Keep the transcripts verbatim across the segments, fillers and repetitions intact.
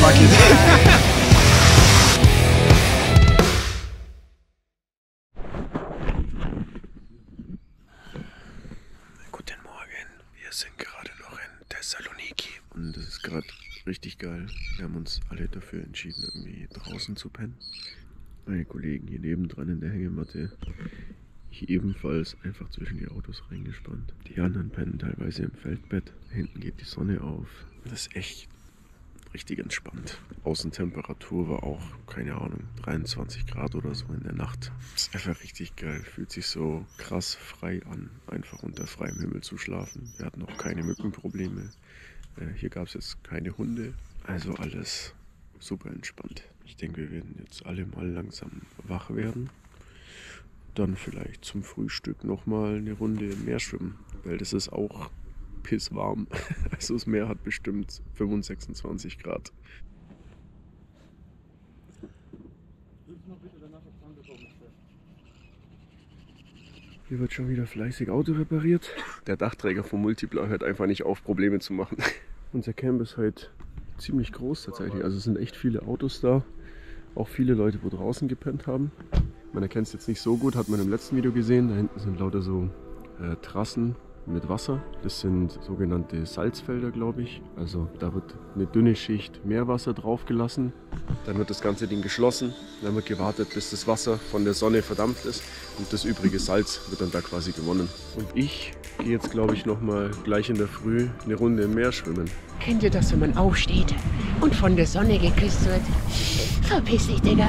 wackelt. Guten Morgen, wir sind gerade noch in Thessaloniki und das ist gerade richtig geil. Wir haben uns alle dafür entschieden, irgendwie draußen zu pennen. Meine Kollegen hier nebendran in der Hängematte, ich ebenfalls einfach zwischen die Autos reingespannt. Die anderen pennen teilweise im Feldbett. Hinten geht die Sonne auf. Das ist echt richtig entspannt. Außentemperatur war auch, keine Ahnung, dreiundzwanzig Grad oder so in der Nacht. Das ist einfach richtig geil. Fühlt sich so krass frei an, einfach unter freiem Himmel zu schlafen. Wir hatten auch keine Mückenprobleme. Äh, hier gab es jetzt keine Hunde. Also alles super entspannt. Ich denke, wir werden jetzt alle mal langsam wach werden. Dann vielleicht zum Frühstück nochmal eine Runde im Meer schwimmen, weil das ist auch pisswarm. Also das Meer hat bestimmt fünfundzwanzig, sechsundzwanzig Grad. Hier wird schon wieder fleißig Auto repariert. Der Dachträger vom Multipla hört einfach nicht auf, Probleme zu machen. Unser Camp ist halt ziemlich groß tatsächlich. Also es sind echt viele Autos da. Auch viele Leute, wo draußen gepennt haben. Man erkennt es jetzt nicht so gut, hat man im letzten Video gesehen. Da hinten sind lauter so äh, Trassen mit Wasser. Das sind sogenannte Salzfelder, glaube ich. Also da wird eine dünne Schicht Meerwasser drauf gelassen. Dann wird das ganze Ding geschlossen. Dann wird gewartet, bis das Wasser von der Sonne verdampft ist. Und das übrige Salz wird dann da quasi gewonnen. Und ich gehe jetzt, glaube ich, noch mal gleich in der Früh eine Runde im Meer schwimmen. Kennt ihr das, wenn man aufsteht und von der Sonne geküsst wird? Verpiss dich, Digga.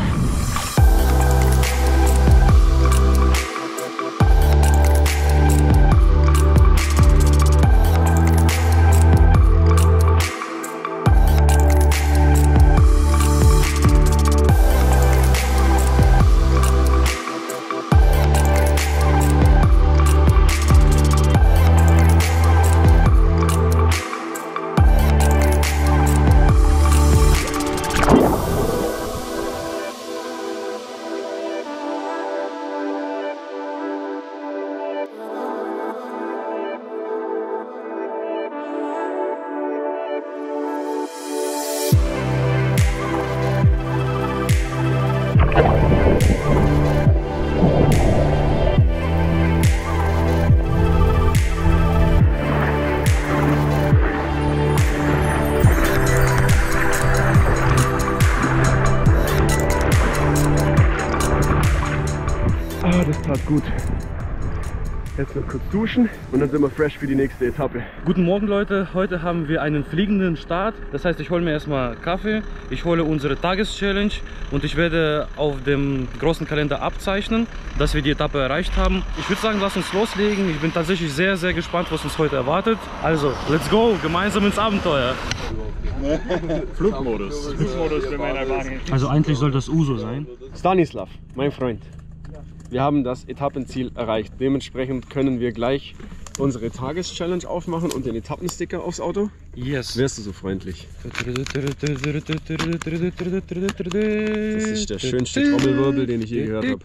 Ah, das tat gut. Jetzt noch kurz duschen und dann sind wir fresh für die nächste Etappe. Guten Morgen Leute, heute haben wir einen fliegenden Start. Das heißt, ich hole mir erstmal Kaffee, ich hole unsere Tageschallenge und ich werde auf dem großen Kalender abzeichnen, dass wir die Etappe erreicht haben. Ich würde sagen, lass uns loslegen. Ich bin tatsächlich sehr, sehr gespannt, was uns heute erwartet. Also, let's go, gemeinsam ins Abenteuer. Flugmodus. Flugmodus für meine Wagen. Also eigentlich soll das Uso sein. Stanislav, mein Freund, wir haben das Etappenziel erreicht. Dementsprechend können wir gleich unsere Tageschallenge aufmachen und den Etappensticker aufs Auto. Yes. Wärst du so freundlich? Das ist der schönste Trommelwirbel, den ich je gehört habe.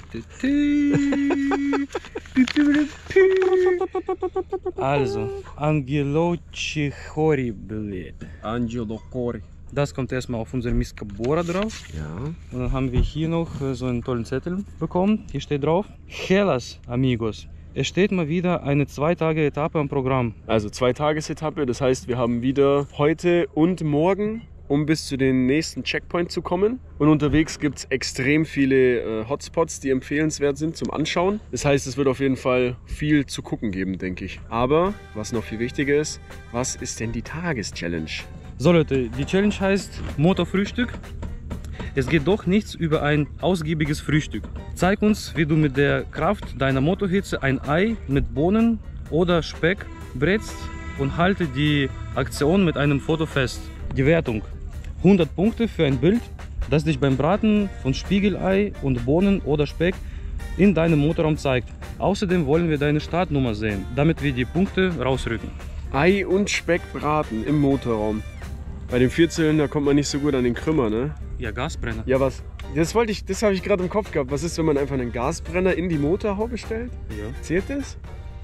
Also, Angelo Chihori, blöd. Angelo Cori. Das kommt erstmal auf unsere Miska Bora drauf. Ja. Und dann haben wir hier noch so einen tollen Zettel bekommen. Hier steht drauf: Hellas, amigos. Es steht mal wieder eine zwei Tage Etappe am Programm. Also zwei Tagesetappe, das heißt, wir haben wieder heute und morgen, um bis zu den nächsten Checkpoint zu kommen. Und unterwegs gibt es extrem viele äh, Hotspots, die empfehlenswert sind zum Anschauen. Das heißt, es wird auf jeden Fall viel zu gucken geben, denke ich. Aber was noch viel wichtiger ist, was ist denn die Tageschallenge? So Leute, die Challenge heißt Motorfrühstück. Es geht doch nichts über ein ausgiebiges Frühstück. Zeig uns, wie du mit der Kraft deiner Motorhitze ein Ei mit Bohnen oder Speck brätst und halte die Aktion mit einem Foto fest. Die Wertung: hundert Punkte für ein Bild, das dich beim Braten von Spiegelei und Bohnen oder Speck in deinem Motorraum zeigt. Außerdem wollen wir deine Startnummer sehen, damit wir die Punkte rausrücken. Ei und Speck braten im Motorraum. Bei dem Vierzylinder kommt man nicht so gut an den Krümmer, ne? Ja, Gasbrenner. Ja, was? Das wollte ich, das habe ich gerade im Kopf gehabt. Was ist, wenn man einfach einen Gasbrenner in die Motorhaube stellt? Ja. Zählt das?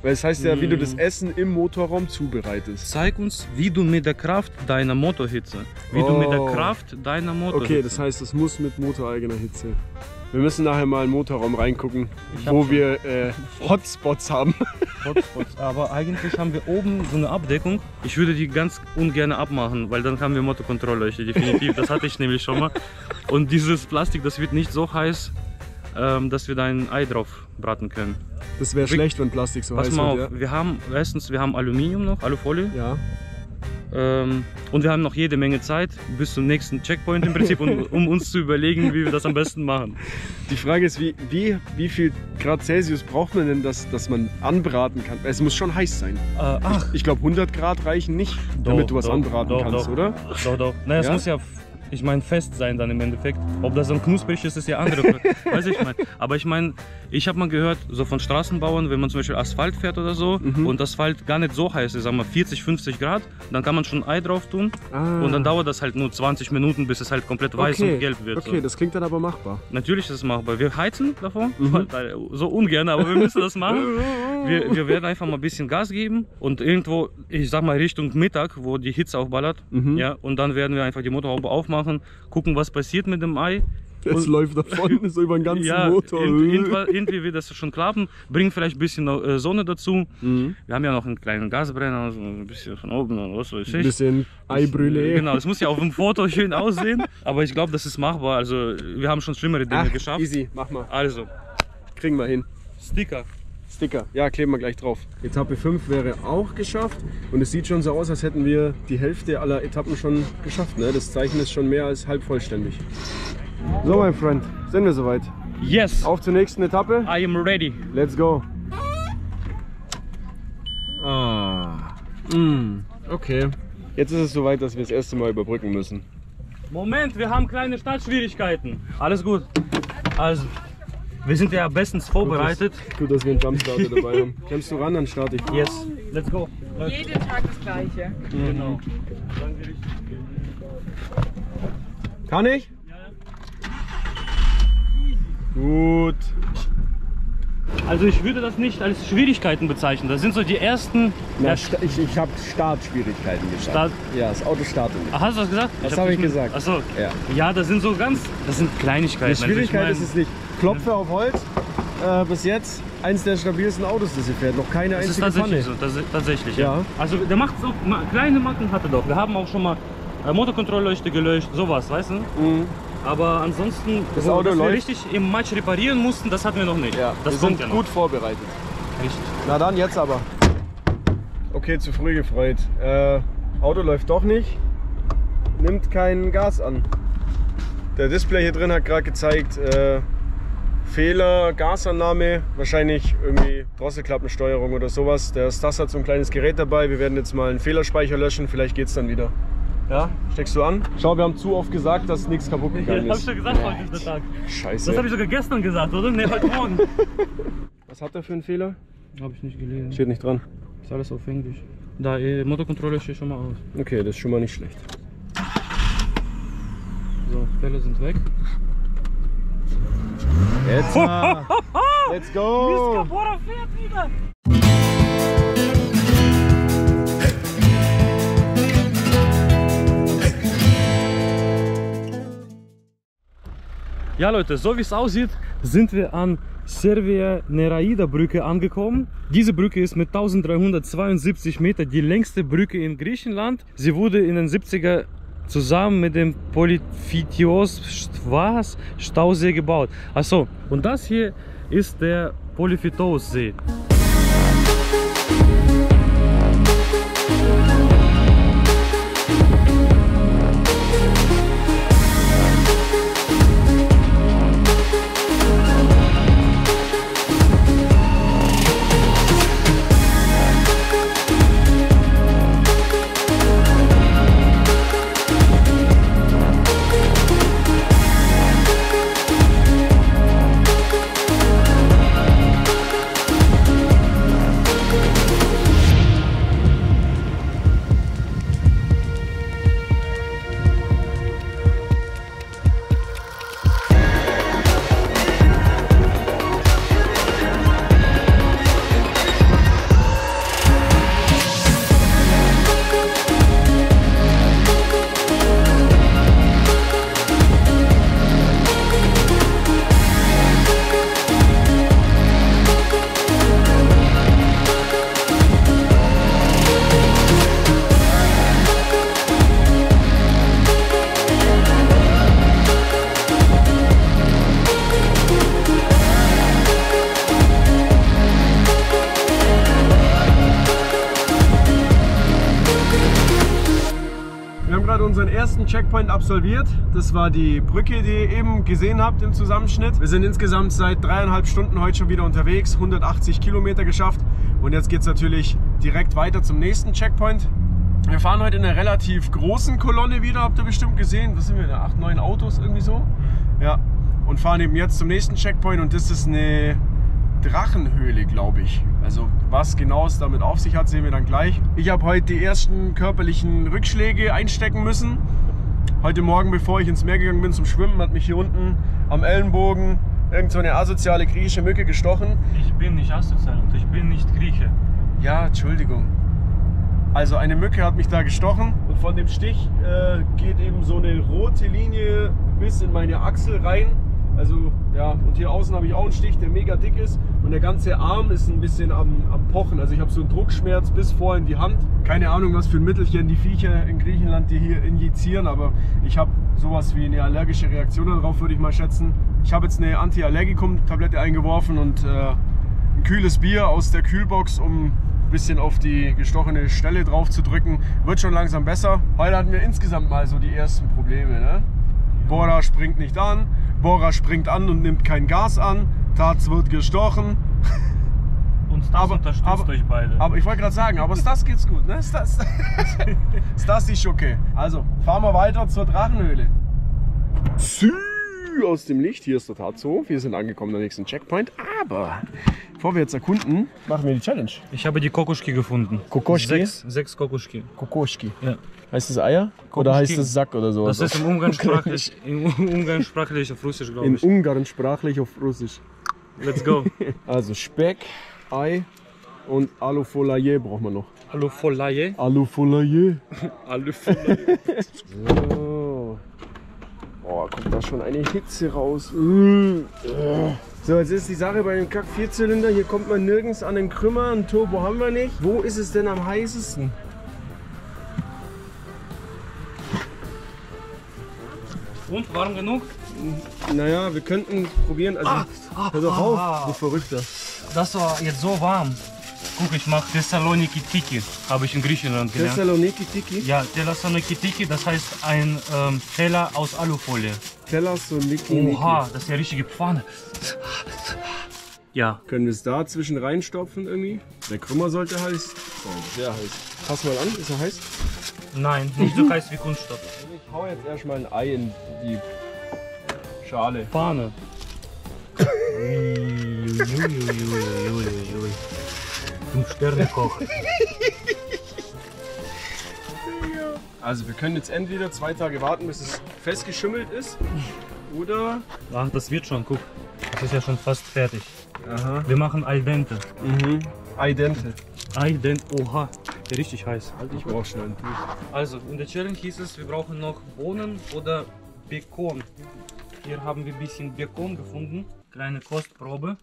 Weil es heißt ja, wie du das Essen im Motorraum zubereitest. Zeig uns, wie du mit der Kraft deiner Motorhitze, wie Oh. du mit der Kraft deiner Motorhitze. Okay, das heißt, es muss mit motoreigener Hitze. Wir müssen nachher mal im Motorraum reingucken, Ich hab wo schon- wir äh, Hotspots haben. Hotspots. Aber eigentlich haben wir oben so eine Abdeckung. Ich würde die ganz ungern abmachen, weil dann haben wir Motorkontrollleuchte, definitiv. Das hatte ich nämlich schon mal. Und dieses Plastik, das wird nicht so heiß, ähm, dass wir da ein Ei drauf braten können. Das wäre schlecht, wenn Plastik so Pass heiß mal auf, wird. wir haben erstens, wir haben Aluminium noch, Alufolie. Ja. Ähm, und wir haben noch jede Menge Zeit bis zum nächsten Checkpoint im Prinzip, um, um uns zu überlegen, wie wir das am besten machen. Die Frage ist, wie, wie, wie viel Grad Celsius braucht man denn, dass, dass man anbraten kann? Es muss schon heiß sein. Äh, ach, Ich glaube, hundert Grad reichen nicht, damit du was doch, anbraten doch, kannst, doch. oder? Doch, doch. Naja, es Ja? muss ja, ich meine, fest sein dann im Endeffekt. Ob das dann knusprig ist, ist ja andere Frage. Weiß ich mein. Aber ich meine, ich habe mal gehört, so von Straßenbauern, wenn man zum Beispiel Asphalt fährt oder so Mhm. und Asphalt gar nicht so heiß ist, sagen wir vierzig, fünfzig Grad, dann kann man schon ein Ei drauf tun Ah. und dann dauert das halt nur zwanzig Minuten, bis es halt komplett weiß okay. und gelb wird. Okay, So. das klingt dann aber machbar. Natürlich ist es machbar. Wir heizen davor, Mhm. so ungern, aber wir müssen das machen. Wir, wir werden einfach mal ein bisschen Gas geben und irgendwo, ich sag mal Richtung Mittag, wo die Hitze aufballert, Mhm. ja, und dann werden wir einfach die Motorhaube aufmachen, gucken, was passiert mit dem Ei. Es Und- läuft davon, so über den ganzen Ja, Motor. irgendwie, irgendwie, irgendwie wird das schon klappen. Bringen vielleicht ein bisschen äh, Sonne dazu. Mhm. Wir haben ja noch einen kleinen Gasbrenner, so ein bisschen von oben oder was weiß Ein ich. bisschen Eibrûlé. Genau, es muss ja auf dem Foto schön aussehen, aber ich glaube, das ist machbar. Also wir haben schon schlimmere Dinge Ach, geschafft. easy, mach mal. Also, Kriegen wir hin. Sticker. Sticker, ja, kleben wir gleich drauf. Etappe fünf wäre auch geschafft und es sieht schon so aus, als hätten wir die Hälfte aller Etappen schon geschafft. Ne? Das Zeichen ist schon mehr als halb vollständig. So, mein Freund, sind wir soweit. Yes, Auf zur nächsten Etappe. I am ready. Let's go. Ah, mm, okay. Jetzt ist es soweit, dass wir das erste Mal überbrücken müssen. Moment, wir haben kleine Startschwierigkeiten. Alles gut. Also, wir sind ja bestens vorbereitet. Gut, dass wir einen Jumpstarter dabei haben. Klemmst du ran, dann starte ich. Yes, let's go. Jeden Tag das Gleiche. Genau. Kann ich? Gut. Also ich würde das nicht als Schwierigkeiten bezeichnen. Das sind so die ersten. Na, Ja, sta- ich ich habe Startschwierigkeiten gesagt. Start- Ja, das Auto startet nicht. Ach, hast du das gesagt? Das hab habe nicht ich mit- gesagt. Ach so. Ja. Ja, das sind so ganz, das sind Kleinigkeiten. Die Also ich Schwierigkeit mein- ist es nicht. Klopfe auf Holz. Äh, bis jetzt eins der stabilsten Autos, das ihr fährt. Noch keine Das ist einzige tatsächlich Panne. so, das, tatsächlich, ja. Ja. Also der macht so, ma- kleine Macken hat er doch. Wir haben auch schon mal äh, Motorkontrollleuchte gelöscht, sowas, weißt du? Mhm. Aber ansonsten, Das wo, Auto dass wir läuft. richtig im Matsch reparieren mussten, das hatten wir noch nicht. Ja, das wir kommt sind ja gut noch. vorbereitet. Richtig. Na dann, jetzt aber. Okay, zu früh gefreut. Äh, Auto läuft doch nicht. Nimmt kein Gas an. Der Display hier drin hat gerade gezeigt, äh, Fehler, Gasannahme, wahrscheinlich irgendwie Drosselklappensteuerung oder sowas. Der Stas hat so ein kleines Gerät dabei. Wir werden jetzt mal einen Fehlerspeicher löschen, vielleicht geht's dann wieder. Ja, steckst du an? Schau, wir haben zu oft gesagt, dass nichts kaputt gegangen hab ich ist. schon gesagt, heute ist der Tag. Scheiße. Das habe ich sogar gestern gesagt, oder? Ne, heute Morgen. Was hat er für einen Fehler? Habe ich nicht gelesen. Steht nicht dran. Ist alles auf Englisch. Da, eh, Motorkontrolle steht schon mal aus. Okay, das ist schon mal nicht schlecht. So, Fälle sind weg. Jetzt mal. Let's go! Boah, fährt wieder! Ja Leute, so wie es aussieht, sind wir an Servia Neraida Brücke angekommen. Diese Brücke ist mit eintausenddreihundertzweiundsiebzig Meter die längste Brücke in Griechenland. Sie wurde in den siebziger zusammen mit dem Polyphytios was? Stausee gebaut. Achso, und das hier ist der Polyphytos See. ersten Checkpoint absolviert. Das war die Brücke, die ihr eben gesehen habt im Zusammenschnitt. Wir sind insgesamt seit dreieinhalb Stunden heute schon wieder unterwegs, hundertachtzig Kilometer geschafft. Und jetzt geht es natürlich direkt weiter zum nächsten Checkpoint. Wir fahren heute in einer relativ großen Kolonne wieder, habt ihr bestimmt gesehen. Was sind wir da? acht, neun Autos irgendwie so? Ja. Und fahren eben jetzt zum nächsten Checkpoint und das ist eine Drachenhöhle, glaube ich. Also was genau es damit auf sich hat, sehen wir dann gleich. Ich habe heute die ersten körperlichen Rückschläge einstecken müssen. Heute Morgen, bevor ich ins Meer gegangen bin zum Schwimmen, hat mich hier unten am Ellenbogen irgend so eine asoziale griechische Mücke gestochen. Ich bin nicht asozial und ich bin nicht Grieche. Ja, Entschuldigung. Also eine Mücke hat mich da gestochen und von dem Stich äh, geht eben so eine rote Linie bis in meine Achsel rein. Also ja, und hier außen habe ich auch einen Stich, der mega dick ist und der ganze Arm ist ein bisschen am, am Pochen. Also ich habe so einen Druckschmerz bis vor in die Hand. Keine Ahnung, was für ein Mittelchen die Viecher in Griechenland die hier injizieren, aber ich habe sowas wie eine allergische Reaktion darauf, würde ich mal schätzen. Ich habe jetzt eine Anti-Allergikum-Tablette eingeworfen und äh, ein kühles Bier aus der Kühlbox, um ein bisschen auf die gestochene Stelle drauf zu drücken. Wird schon langsam besser. Heute hatten wir insgesamt mal so die ersten Probleme, ne? Bora springt nicht an, Bora springt an und nimmt kein Gas an, Taz wird gestochen. Und das aber, unterstützt aber, euch beide. Aber ich wollte gerade sagen, aber Stas geht's gut, ne? Stas, Stas ist okay. Also, fahren wir weiter zur Drachenhöhle. Sü aus dem Licht, hier ist der Tazo. Wir sind angekommen am nächsten Checkpoint, aber bevor wir jetzt erkunden, machen wir die Challenge. Ich habe die Kokoschki gefunden. Kokoschki? Sechs, sechs Kokoschki. Kokoschki. Ja. Heißt das Eier? Kokoschki. Oder heißt das Sack oder so? Das ist im Umgangssprachlich, im Umgangssprachlich auf Russisch, glaube In ich. Ungarn sprachlich auf Russisch. Let's go. Also Speck, Ei und Alufolaye brauchen wir noch. Alufolaye. Alufolaye. Alufolaye. So. Oh, kommt da schon eine Hitze raus. So, jetzt ist die Sache bei dem Kack-Vierzylinder. Hier kommt man nirgends an den Krümmer. Ein Turbo haben wir nicht. Wo ist es denn am heißesten? Und, warm genug? Naja, wir könnten probieren. Also, Ah, ah, hör doch ah, auf, du Verrückter. Das war jetzt so warm. Guck, ich mache Thessaloniki Tiki. Habe ich in Griechenland gelernt. Thessaloniki Tiki? Ja, Thessaloniki Tiki, das heißt ein ähm, Teller aus Alufolie. Thessaloniki. Oha, das ist ja richtige Pfanne. Ja. Können wir es da zwischen reinstopfen irgendwie? Der Krümmer sollte heiß. Oh, sehr heiß. Pass mal an, ist er heiß? Nein, nicht so heiß wie Kunststoff. Ich hau jetzt erstmal ein Ei in die Schale. Pfanne. Zum Sternekoch. Also wir können jetzt entweder zwei Tage warten, bis es festgeschimmelt ist, oder... Ach, das wird schon, guck. Das ist ja schon fast fertig. Aha. Wir machen al dente. Mhm. Al dente. Al dente, oha, richtig heiß. Halt, ich brauch schnell ein Tuch. Also, in der Challenge hieß es, wir brauchen noch Bohnen oder Bacon. Hier haben wir ein bisschen Bacon gefunden. Kleine Kostprobe.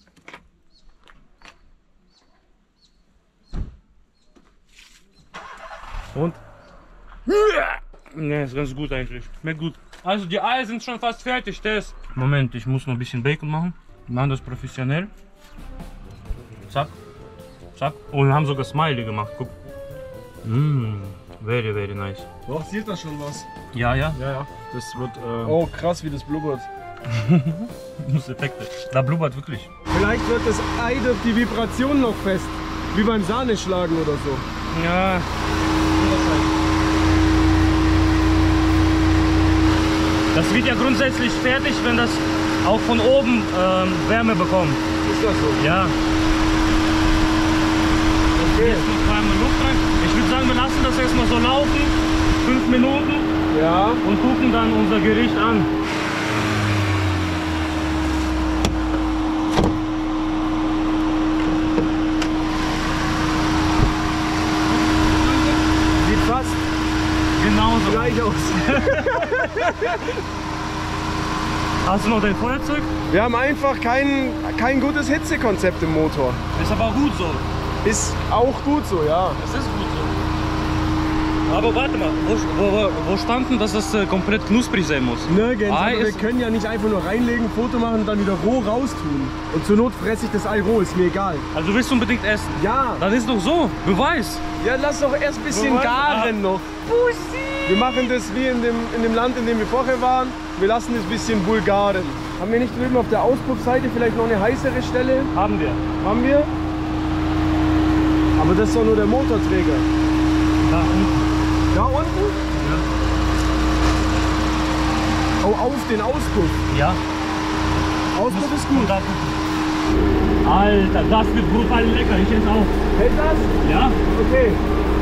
Und? Ne, ist ganz gut eigentlich. Schmeckt gut. Also die Eier sind schon fast fertig, Tess. Moment, ich muss noch ein bisschen Bacon machen. Wir machen das professionell. Zack. Zack. Und wir haben sogar Smiley gemacht. Guck. Mmh, very, very nice. Doch, sieht das schon was? Ja, ja. Ja, ja. Das wird. Äh, Oh, krass, wie das blubbert. muss Effekte. Da blubbert wirklich. Vielleicht wird das Ei durch die Vibration noch fest. Wie beim Sahneschlagen oder so. Ja. Das wird ja grundsätzlich fertig, wenn das auch von oben ähm, Wärme bekommt. Ist das so? Ja. Okay. Jetzt noch einmal Luft rein. Ich würde sagen, wir lassen das erstmal so laufen. Fünf Minuten. Ja. Und gucken dann unser Gericht an. Sieht fast Genauso. gleich aus. Hast du noch dein Feuerzeug? Wir haben einfach kein, kein gutes Hitzekonzept im Motor. Ist aber gut so. Ist auch gut so, ja. Das ist gut so. Aber warte mal, wo, wo, wo stand denn, dass das äh, komplett knusprig sein muss? Nirgends, Ei aber wir ist- können ja nicht einfach nur reinlegen, Foto machen und dann wieder roh raustun. Und zur Not fresse ich das Ei roh, ist mir egal. Also willst du unbedingt essen? Ja, Dann ist doch so, Beweis. ja lass doch erst ein bisschen Moment, garen noch. Pussy! Wir machen das wie in dem, in dem Land, in dem wir vorher waren. Wir lassen das ein bisschen vulgaren. Haben wir nicht drüben auf der Auspuffseite vielleicht noch eine heißere Stelle? Haben wir. Haben wir? Aber das ist doch nur der Motorträger. Da unten. Da unten? Ja. Oh, auf den Auspuff. Ja. Auspuff ist gut. Alter, das wird brutal lecker. Ich esse auch. Hält das? Ja. Okay.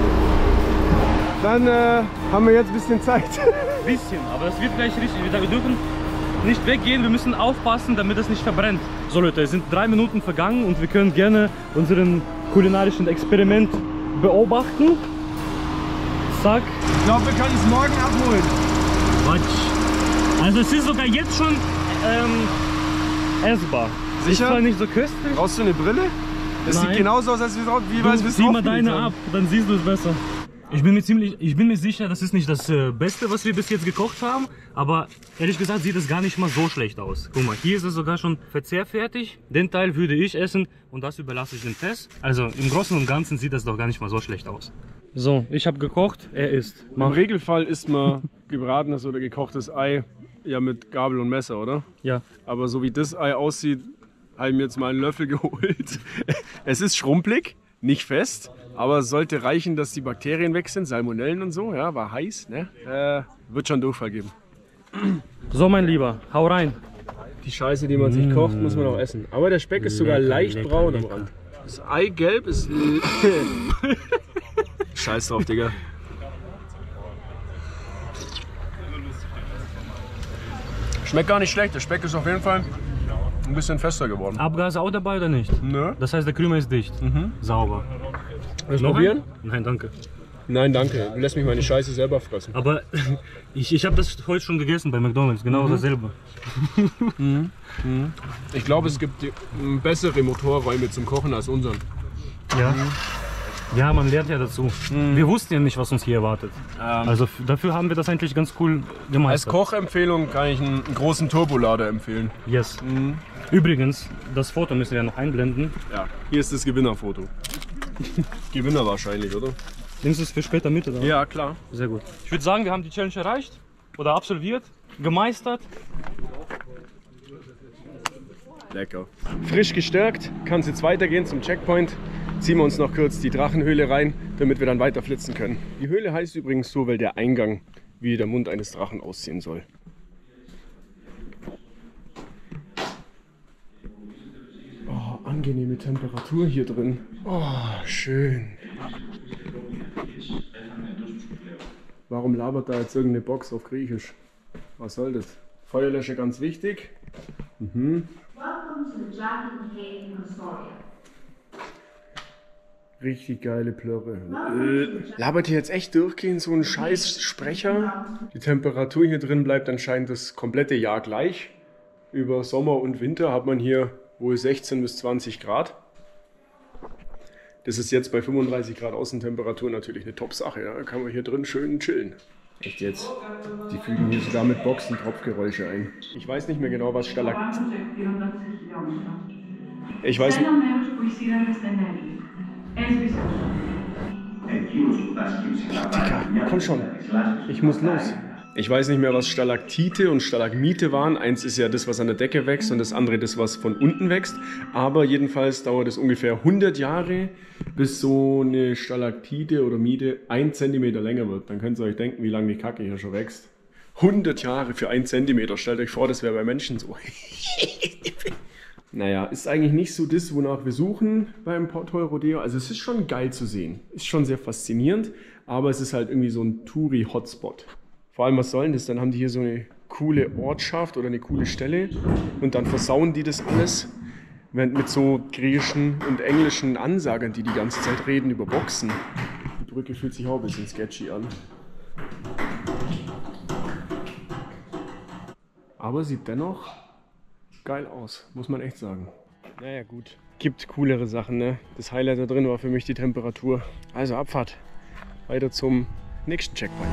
Dann äh, haben wir jetzt ein bisschen Zeit. Bisschen, aber das wird gleich richtig. Wir dürfen nicht weggehen, wir müssen aufpassen, damit es nicht verbrennt. So Leute, es sind drei Minuten vergangen und wir können gerne unseren kulinarischen Experiment beobachten. Zack. Ich glaube, wir können es morgen abholen. Quatsch. Also es ist sogar jetzt schon ähm, essbar. Sicher? Ist zwar nicht so köstlich. Brauchst du eine Brille? Das Nein. sieht genauso aus, als wie, wie Du, wir es zieh mal draufgelegt deine haben. ab, dann siehst du es besser. Ich bin mir ziemlich, ich bin mir sicher, das ist nicht das äh, Beste, was wir bis jetzt gekocht haben, aber ehrlich gesagt sieht es gar nicht mal so schlecht aus. Guck mal, hier ist es sogar schon verzehrfertig. Den Teil würde ich essen und das überlasse ich dem Test. Also im Großen und Ganzen sieht das doch gar nicht mal so schlecht aus. So, ich habe gekocht, er isst. Im Regelfall isst man gebratenes oder gekochtes Ei ja mit Gabel und Messer, oder? Ja. Aber so wie das Ei aussieht, habe ich mir jetzt mal einen Löffel geholt. Es ist schrumpelig, nicht fest, aber es sollte reichen, dass die Bakterien weg sind, Salmonellen und so. Ja, war heiß, ne? Äh, wird schon Durchfall geben. So mein Lieber, hau rein. Die Scheiße, die man sich kocht, muss man auch essen. Aber der Speck ist sogar Lecker, leicht lecker, braun am lecker. Rand. Das Eigelb ist... Scheiß drauf, Digga. Schmeckt gar nicht schlecht. Der Speck ist auf jeden Fall ein bisschen fester geworden. Abgas auch dabei oder nicht? Nö. Das heißt, der Krümel ist dicht. Mhm. Sauber. Willst du Noch probieren? ein? Nein, danke. Nein, danke. Du lässt mich meine Scheiße selber fressen. Aber ich, ich habe das heute schon gegessen bei McDonald's, genau Mhm. dasselbe. Ich glaube, es gibt ähm, bessere Motorräume zum Kochen als unseren. Ja. Ja, man lernt ja dazu. Wir wussten ja nicht, was uns hier erwartet. Ähm, Also f- dafür haben wir das eigentlich ganz cool als gemeistert. Kochempfehlung kann ich einen, einen großen Turbolader empfehlen. Yes. Übrigens, das Foto müssen wir noch einblenden. Ja, hier ist das Gewinnerfoto. Gewinner wahrscheinlich, oder? Denkst du es für später mit, oder? Ja, klar. Sehr gut. Ich würde sagen, wir haben die Challenge erreicht oder absolviert, gemeistert. Lecker. Frisch gestärkt, kann es jetzt weitergehen zum Checkpoint. Ziehen wir uns noch kurz die Drachenhöhle rein, damit wir dann weiter flitzen können. Die Höhle heißt übrigens so, weil der Eingang wie der Mund eines Drachen aussehen soll. Oh, angenehme Temperatur hier drin. Oh, schön. Warum labert da jetzt irgendeine Box auf Griechisch? Was soll das? Feuerlöscher ganz wichtig. Mhm. Welcome to the Dragon Cave in Astoria. Richtig geile Plörre. Äh, labert hier jetzt echt durchgehend so ein scheiß Sprecher? Die Temperatur hier drin bleibt anscheinend das komplette Jahr gleich. Über Sommer und Winter hat man hier wohl sechzehn bis zwanzig Grad. Das ist jetzt bei fünfunddreißig Grad Außentemperatur natürlich eine Top-Sache. Ja? Da kann man hier drin schön chillen. Echt jetzt? Die fügen hier sogar mit Boxen Tropfgeräusche ein. Ich weiß nicht mehr genau, was Stalakt... Ich weiß nicht... Digga, komm schon. Ich muss los. Ich weiß nicht mehr, was Stalaktite und Stalagmite waren. Eins ist ja das, was an der Decke wächst und das andere das, was von unten wächst. Aber jedenfalls dauert es ungefähr hundert Jahre, bis so eine Stalaktite oder Mite ein Zentimeter länger wird. Dann könnt ihr euch denken, wie lange die Kacke hier schon wächst. hundert Jahre für ein Zentimeter. Stellt euch vor, das wäre bei Menschen so. Naja, ist eigentlich nicht so das, wonach wir suchen beim Toy Rodeo. Also es ist schon geil zu sehen. Ist schon sehr faszinierend, aber es ist halt irgendwie so ein Touri-Hotspot. Vor allem, was soll denn das? Dann haben die hier so eine coole Ortschaft oder eine coole Stelle und dann versauen die das alles mit so griechischen und englischen Ansagern, die die ganze Zeit reden über Boxen. Die Brücke fühlt sich auch ein bisschen sketchy an. Aber sieht dennoch geil aus, muss man echt sagen. Naja gut, gibt coolere Sachen, ne? Das Highlight da drin war für mich die Temperatur. Also Abfahrt, weiter zum nächsten Checkpoint.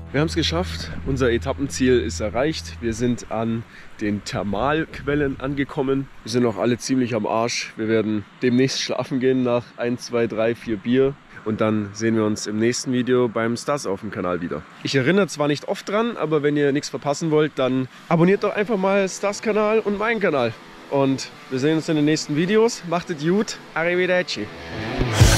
Wir haben es geschafft. Unser Etappenziel ist erreicht. Wir sind an den Thermalquellen angekommen. Wir sind noch alle ziemlich am Arsch. Wir werden demnächst schlafen gehen nach eins, zwei, drei, vier Bier. Und dann sehen wir uns im nächsten Video beim Stars auf dem Kanal wieder. Ich erinnere zwar nicht oft dran, aber wenn ihr nichts verpassen wollt, dann abonniert doch einfach mal Stars Kanal und meinen Kanal. Und wir sehen uns in den nächsten Videos. Macht es gut. Arrivederci.